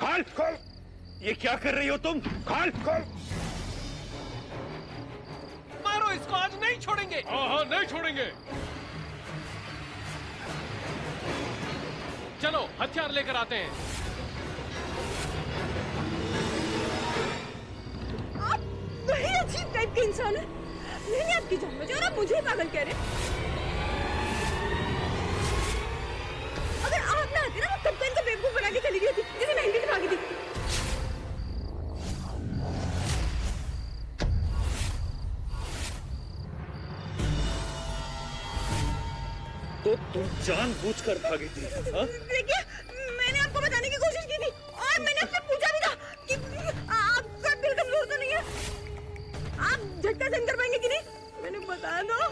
खोल खोल। ये क्या कर रही हो तुम? खोल खोल। मारो इसको, आज नहीं छोड़ेंगे। हाँ नहीं छोड़ेंगे। चलो हथियार लेकर आते हैं। आप वही अजीब टाइप के इंसान है। मैंने आपकी जान बचाई और आप मुझे पागल कह रहे हैं। अगर आप ना आते ना, मैं कब इनको बेवकूफ बना के चली गई थी, जैसे मेहंदी ने भागी थी। तो तुम जानबूझकर भागी थी? देखिए, मैंने आपको बताने की कोशिश की थी और मैंने आपसे पूछा भी था कि आपका दिल कमजोर तो नहीं है, आप झटका सहन कर पाएंगे कि नहीं। मैंने बताया ना।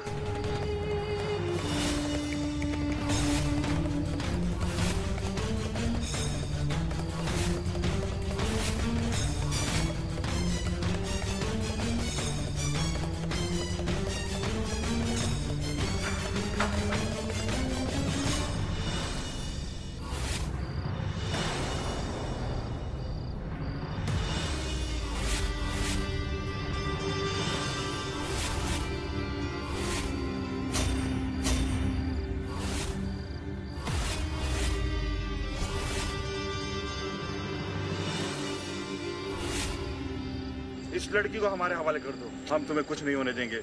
इस लड़की को हमारे हवाले कर दो, हम तुम्हें कुछ नहीं होने देंगे।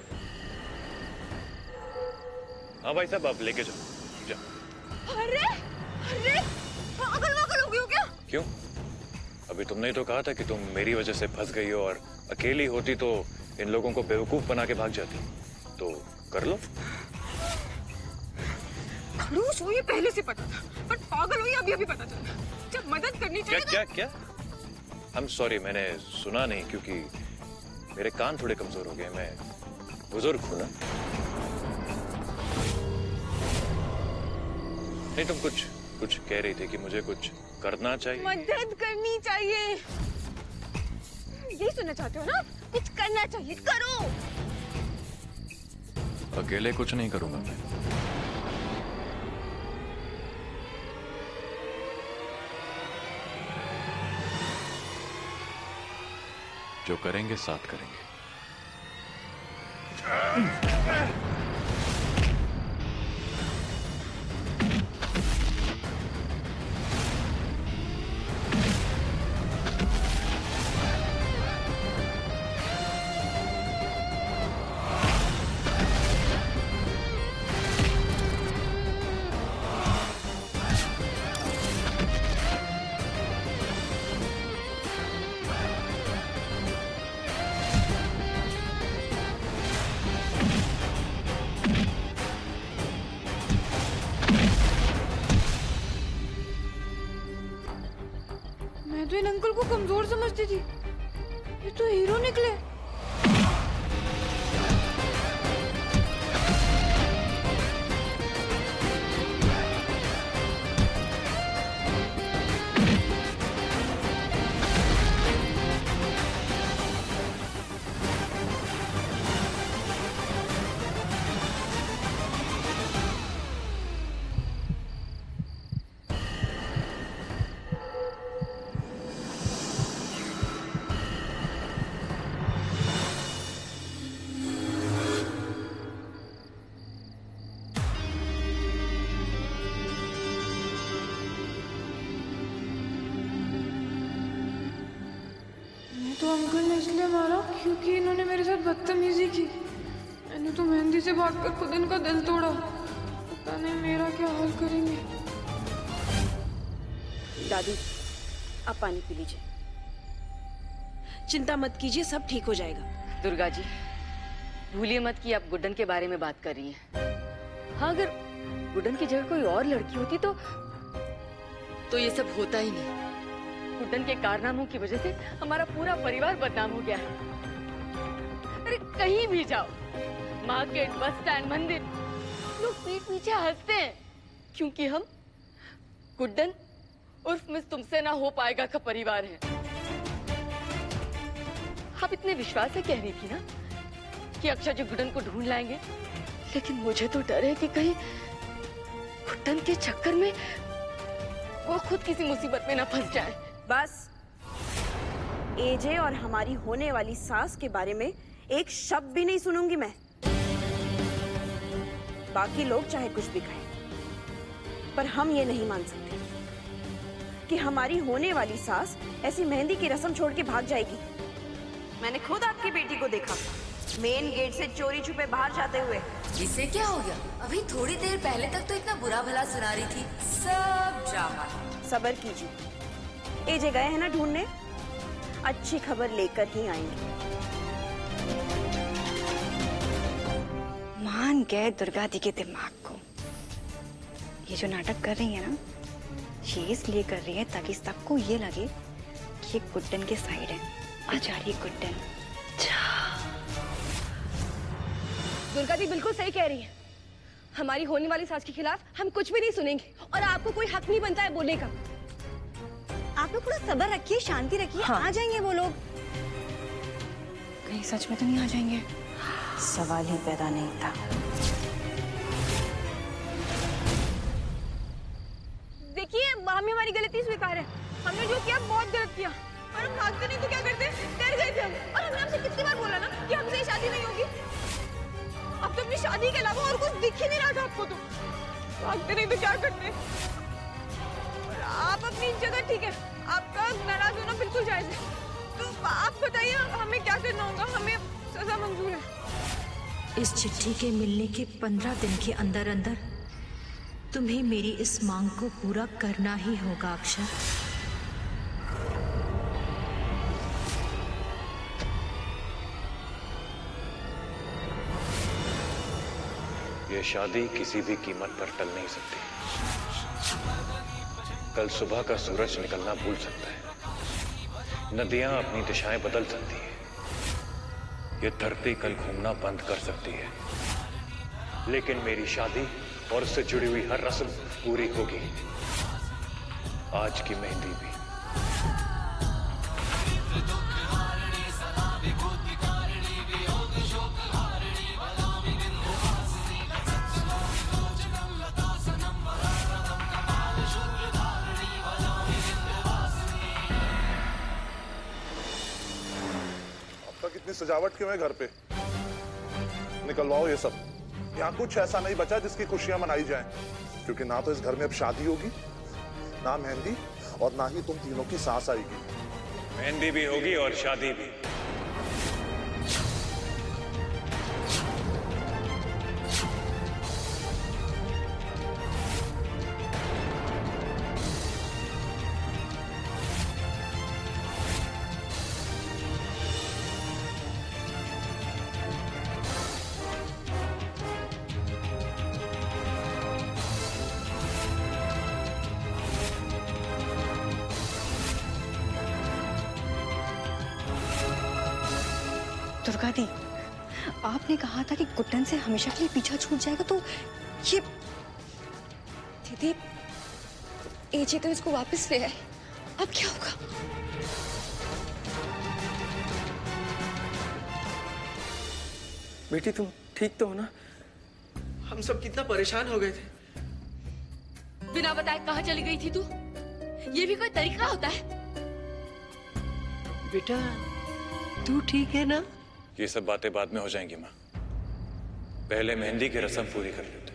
हाँ भाई साहब, आप लेके जाओ। अरे अरे, अगल वगल हो गई हो क्या? क्यों? अभी तुमने ही तो कहा था कि तुम मेरी वजह से फंस गई हो और अकेली होती तो इन लोगों को बेवकूफ बना के भाग जाती। तो कर लो। खड़ूस हो ये पहले से पता था, पर पागल हो ये अभी अभी पता चला। जब मदद करनी चाहिए क्या क्या क्या? I'm sorry, मैंने सुना नहीं क्योंकि मेरे कान थोड़े कमजोर हो गए। मैं बुजुर्ग हूं ना। नहीं, तुम कुछ कह रही थी कि मुझे कुछ करना चाहिए। मदद करनी चाहिए, यही सुनना चाहते हो ना? कुछ करना चाहिए, करो। अकेले कुछ नहीं करूंगा मैं। जो करेंगे साथ करेंगे। मैं तो इन अंकल को कमजोर समझती थी, ये तो हीरो निकले। तो अंकल ने इसलिए मारा क्योंकि इन्होंने मेरे साथ बदतमीजी की। मैंने तो मेहंदी से भागकर खुद इनका दिल तोड़ा। पता नहीं मेरा क्या हाल करेंगे। दादी, आप पानी पी लीजिए। चिंता मत कीजिए, सब ठीक हो जाएगा। दुर्गा जी, भूलिए मत कि आप गुड्डन के बारे में बात कर रही हैं। हाँ, अगर गुड्डन की जगह कोई और लड़की होती तो ये सब होता ही नहीं। गुड्डन के कारनामों की वजह से हमारा पूरा परिवार बदनाम हो गया है। अरे कहीं भी जाओ, मार्केट, बस स्टैंड, मंदिर, लोग पीठ पीछे हंसते हैं क्योंकि हम गुड्डन उर्फ मिस तुमसे ना हो पाएगा का परिवार है। आप इतने विश्वास से कह रही थी ना कि अक्षय जी गुड्डन को ढूंढ लाएंगे, लेकिन मुझे तो डर है कि कहीं गुड्डन के चक्कर में वो खुद किसी मुसीबत में ना फंस जाए। बस एजे और हमारी होने वाली सास के बारे में एक शब्द भी नहीं सुनूंगी मैं। बाकी लोग चाहे कुछ भी कहें, पर हम ये नहीं मान सकते कि हमारी होने वाली सास ऐसी मेहंदी की रस्म छोड़ के भाग जाएगी। मैंने खुद आपकी बेटी को देखा मेन गेट से चोरी छुपे बाहर जाते हुए। इसे क्या हो गया? अभी थोड़ी देर पहले तक तो इतना बुरा भला सुना रही थी। सब ड्रामा। सब्र कीजिए, एजे गए हैं ना ढूंढने, अच्छी खबर लेकर ही आएंगे। मान गए दुर्गा दी के दिमाग को। ये जो नाटक कर रही है ना, ये इसलिए कर रही है ताकि सबको ये लगे कि ये गुड्डन के साइड है। आचार्य गुड्डन। दुर्गा दी बिल्कुल सही कह रही है। हमारी होने वाली सास के खिलाफ हम कुछ भी नहीं सुनेंगे और आपको कोई हक नहीं बनता है बोलने का। आप लोग थोड़ा सब्र रखिए, शांति रखिए। हाँ। आ जाएंगे वो लोग। कहीं सच में तो नहीं आ जाएंगे? सवाल ही पैदा नहीं था। देखिए, हमें हमारी गलती स्वीकार है। हमने जो किया बहुत गलत किया और हम भागते नहीं तो क्या करते? डर गए थे हम। और हमने आपसे कितनी बार बोला ना कि हमसे ये शादी नहीं होगी। अब तो अपनी शादी के अलावा और कुछ दिख ही नहीं रहा था आपको। तो भागते नहीं तो क्या करते? आप अपनी जगह ठीक है, आपका नाराज होना बिल्कुल जायज है। तो आप बताइए हमें क्या करना होगा? हमें सजा मंजूर है। इस चिट्ठी के मिलने के 15 दिन के अंदर अंदर तुम्हें मेरी इस मांग को पूरा करना ही होगा अक्षर। ये शादी किसी भी कीमत पर टल नहीं सकती। कल सुबह का सूरज निकलना भूल सकता है, नदियां अपनी दिशाएं बदल सकती है, ये धरती कल घूमना बंद कर सकती है, लेकिन मेरी शादी और उससे जुड़ी हुई हर रस्म पूरी होगी। आज की मेहंदी भी। इतनी सजावट क्यों है घर पे? निकलवाओ ये सब। यहाँ कुछ ऐसा नहीं बचा जिसकी खुशियां मनाई जाएं, क्योंकि ना तो इस घर में अब शादी होगी, ना मेहंदी, और ना ही तुम तीनों की सास आएगी। मेहंदी भी होगी और शादी भी। दुर्गा दी, आपने कहा था कि गुड्डन से हमेशा के लिए पीछा छूट जाएगा, तो ये दीदी, एजे तो इसको वापस ले आए, अब क्या होगा? बेटी तुम ठीक तो हो ना? हम सब कितना परेशान हो गए थे। बिना बताए कहाँ चली गई थी तू? ये भी कोई तरीका होता है? बेटा तू ठीक है ना? ये सब बातें बाद में हो जाएंगी माँ, पहले मेहंदी की रस्म पूरी कर लेते।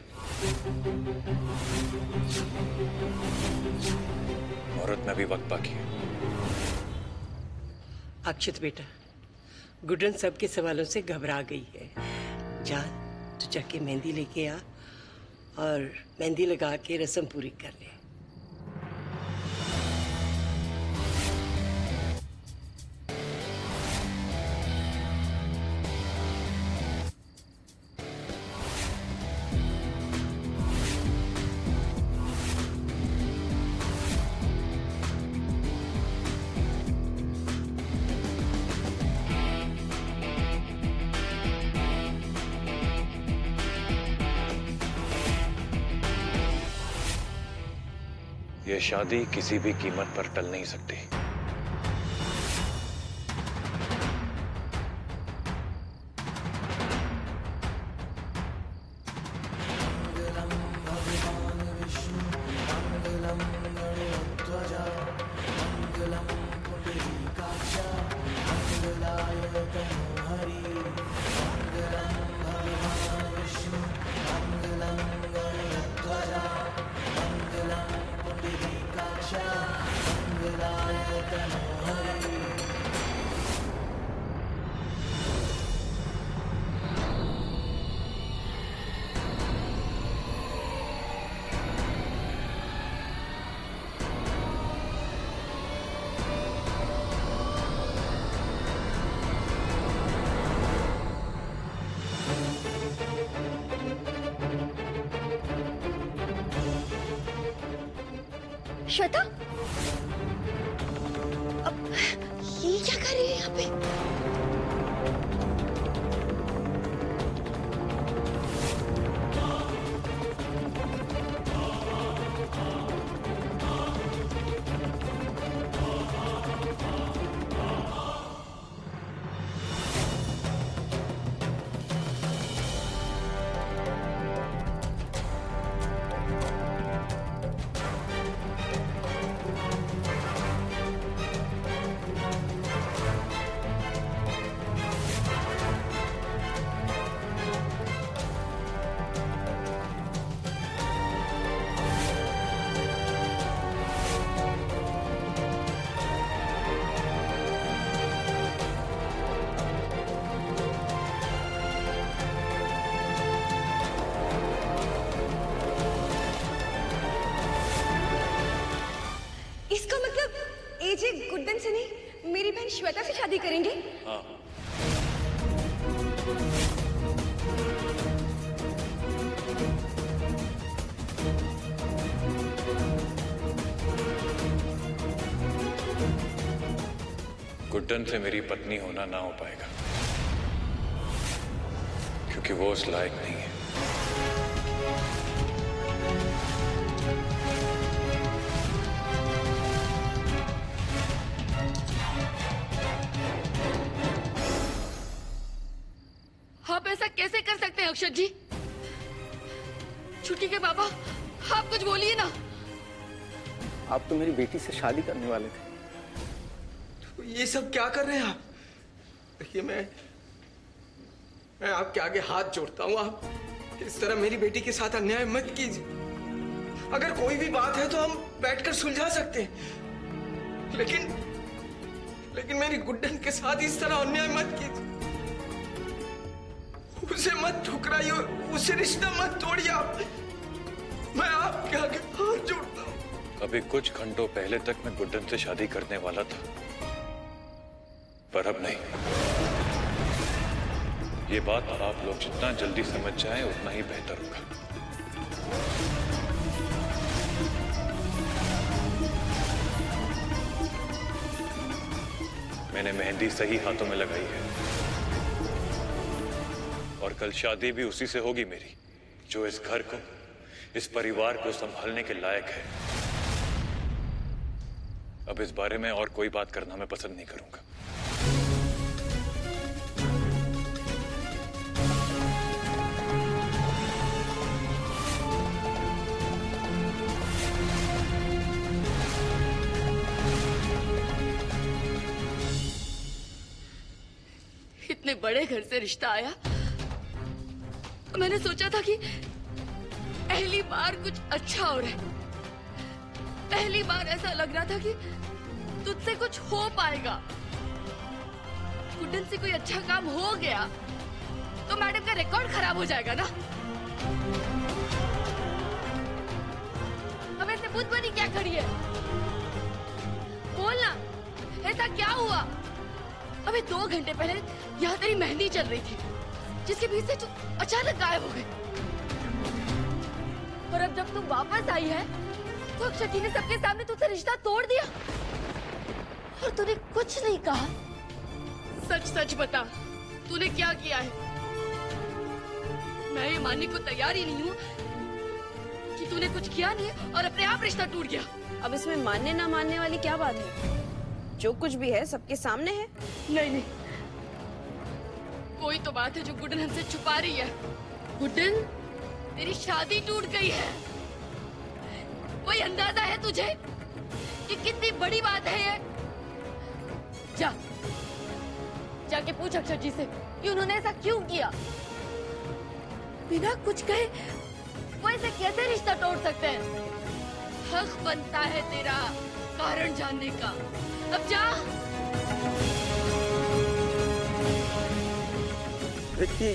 मुहूर्त में भी वक्त बाकी है। अक्षत बेटा, गुड्डन सबके सवालों से घबरा गई है। जा तू जाके मेहंदी लेके आ और मेहंदी लगा के रस्म पूरी कर ले। ये शादी किसी भी कीमत पर टल नहीं सकती। मंगलम श्वेता, अब ये क्या कर रही है यहाँ पे? इसका मतलब एजे गुड्डन से नहीं, मेरी बहन श्वेता से शादी करेंगे? हाँ। गुड्डन से मेरी पत्नी होना ना हो पाएगा, क्योंकि वो उस लायक नहीं है। आप ऐसा कैसे कर सकते हैं अक्षत जी? छुट्टी के बाबा, आप कुछ बोलिए ना। आप तो मेरी बेटी से शादी करने वाले थे, तो ये सब क्या कर रहे हैं आप? देखिए, मैं आपके आगे हाथ जोड़ता हूँ, आप इस तरह मेरी बेटी के साथ अन्याय मत कीजिए। अगर कोई भी बात है तो हम बैठकर सुलझा सकते हैं, लेकिन मेरी गुड्डन के साथ इस तरह अन्याय मत कीजिए। उसे मत ठुकराइए, उसे रिश्ता मत तोड़िए। आप, मैं आपके आगे हाथ जोड़ता हूँ। अभी कुछ घंटों पहले तक मैं गुड्डन से शादी करने वाला था, पर अब नहीं। ये बात आप लोग जितना जल्दी समझ जाएं उतना ही बेहतर होगा। मैंने मेहंदी सही हाथों में लगाई है, और कल शादी भी उसी से होगी मेरी, जो इस घर को, इस परिवार को संभालने के लायक है। अब इस बारे में और कोई बात करना मैं पसंद नहीं करूंगा। इतने बड़े घर से रिश्ता आया, मैंने सोचा था कि पहली बार कुछ अच्छा हो रहा है। पहली बार ऐसा लग रहा था कि तुझसे कुछ हो पाएगा। गुड्डन से कोई अच्छा काम हो गया तो मैडम का रिकॉर्ड खराब हो जाएगा ना। अब ऐसे बुद्ध बनी क्या खड़ी है? बोलना, ऐसा क्या हुआ? अबे 2 घंटे पहले यहाँ तेरी मेहंदी चल रही थी, जिसके बीच से तू अचानक गायब हो गई। और अब जब तुम वापस आई है तो अक्षत जी ने सबके सामने तुझसे रिश्ता तोड़ दिया, और तूने कुछ नहीं कहा। सच सच बता, तूने क्या किया है? मैं ये मानने को तैयार ही नहीं हूँ कि तूने कुछ किया नहीं है और अपने आप रिश्ता टूट गया। अब इसमें मानने ना मानने वाली क्या बात है? जो कुछ भी है सबके सामने है। नहीं, कोई तो बात है जो गुड्डन हमसे छुपा रही है। गुड्डन, तेरी शादी टूट गई है। कोई अंदाजा है तुझे कि कितनी बड़ी बात है ये? जाके पूछ अक्षत जी से कि उन्होंने ऐसा क्यों किया। बिना कुछ कहे वो ऐसे कैसे रिश्ता तोड़ सकते हैं? हक बनता है तेरा, कह कारण जानने का। अब जा। देखिए,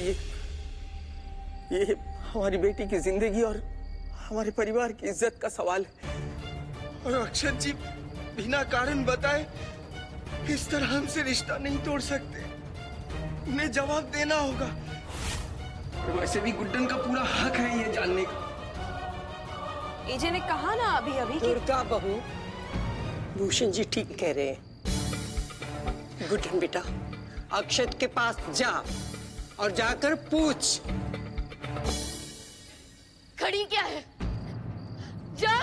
ये हमारी बेटी की जिंदगी और हमारे परिवार की इज्जत का सवाल है, और अक्षत जी बिना कारण बताए इस तरह हमसे रिश्ता नहीं तोड़ सकते। उन्हें जवाब देना होगा। वैसे भी गुड्डन का पूरा हक है ये जानने का। एजे ने कहा ना अभी दुर्गा बहू, भूषण जी ठीक कह रहे हैं। गुड्डन बेटा, अक्षत के पास जा और जाकर पूछ। खड़ी क्या है? जा।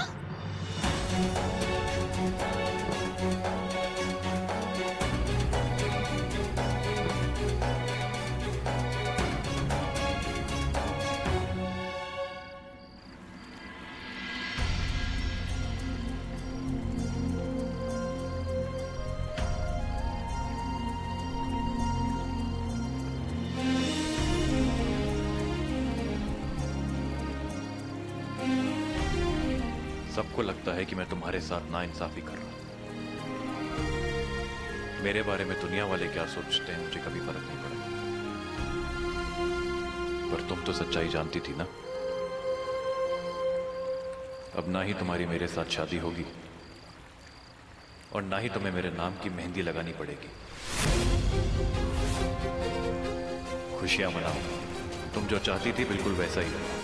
सबको लगता है कि मैं तुम्हारे साथ नाइंसाफी कर रहा हूं। मेरे बारे में दुनिया वाले क्या सोचते हैं मुझे कभी फर्क नहीं पड़ा, पर तुम तो सच्चाई जानती थी ना। अब ना ही तुम्हारी मेरे साथ शादी होगी और ना ही तुम्हें मेरे नाम की मेहंदी लगानी पड़ेगी। खुशियां मनाओ, तुम जो चाहती थी बिल्कुल वैसा ही रहा।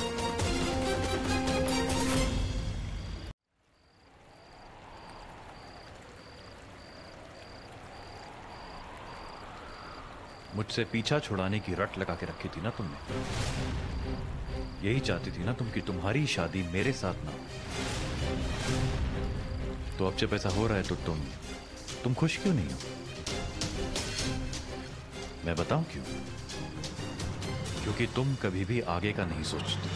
मुझसे पीछा छुड़ाने की रट लगा के रखी थी ना तुमने। यही चाहती थी ना तुम कि तुम्हारी शादी मेरे साथ ना हो। तो अब जब ऐसा हो रहा है तो तुम खुश क्यों नहीं हो? मैं बताऊं क्यों? क्योंकि तुम कभी भी आगे का नहीं सोचती।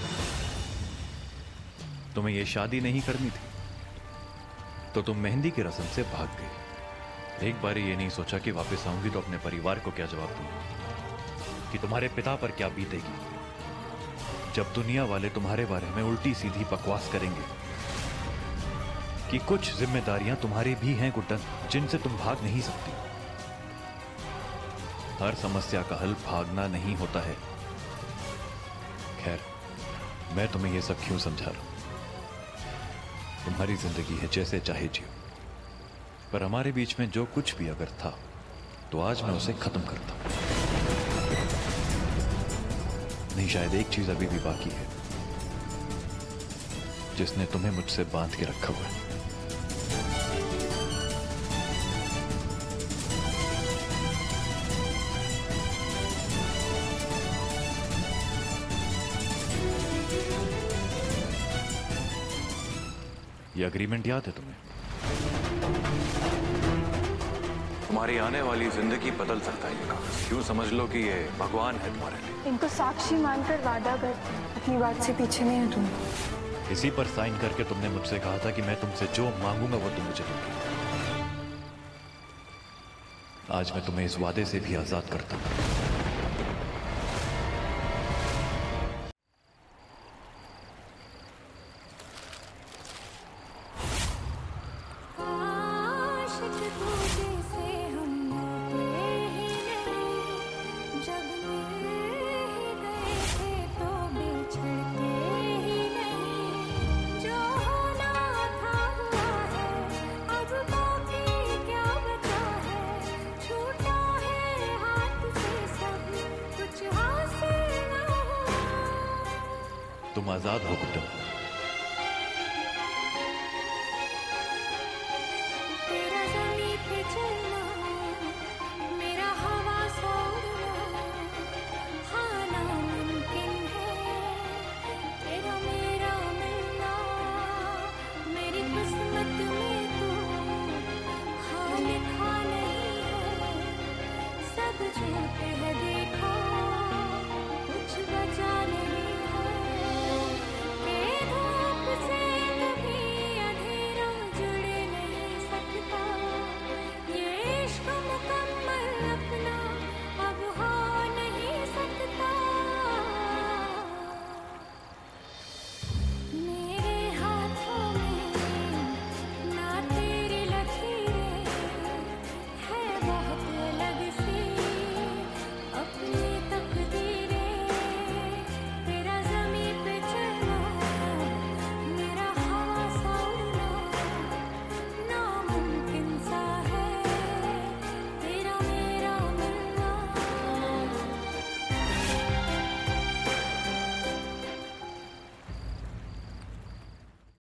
तुम्हें यह शादी नहीं करनी थी तो तुम मेहंदी की रस्म से भाग गई। एक बार ये नहीं सोचा कि वापस आऊंगी तो अपने परिवार को क्या जवाब दूंगी, कि तुम्हारे पिता पर क्या बीतेगी जब दुनिया वाले तुम्हारे बारे में उल्टी सीधी बकवास करेंगे, कि कुछ जिम्मेदारियां तुम्हारी भी हैं गुड्डन, जिनसे तुम भाग नहीं सकती। हर समस्या का हल भागना नहीं होता है। खैर, मैं तुम्हें यह सब क्यों समझा रहा हूं? तुम्हारी जिंदगी है, जैसे चाहे जियो, पर हमारे बीच में जो कुछ भी अगर था तो आज मैं उसे खत्म करता हूं। नहीं, शायद एक चीज अभी भी बाकी है जिसने तुम्हें मुझसे बांध के रखा हुआ है। ये एग्रीमेंट याद है तुम्हें? तुम्हारी आने वाली जिंदगी बदल सकता है ये कागज। यूं समझ लो कि ये भगवान है तुम्हारे लिए। इनको साक्षी मानकर वादा करते, अपनी बात से पीछे नहीं हटूंगी। इसी पर साइन करके तुमने मुझसे कहा था कि मैं तुमसे जो मांगूंगा वो तुम मुझे दोगी। आज मैं तुम्हें इस वादे से भी आजाद करता हूं। तुम आजाद हो गुड्डन।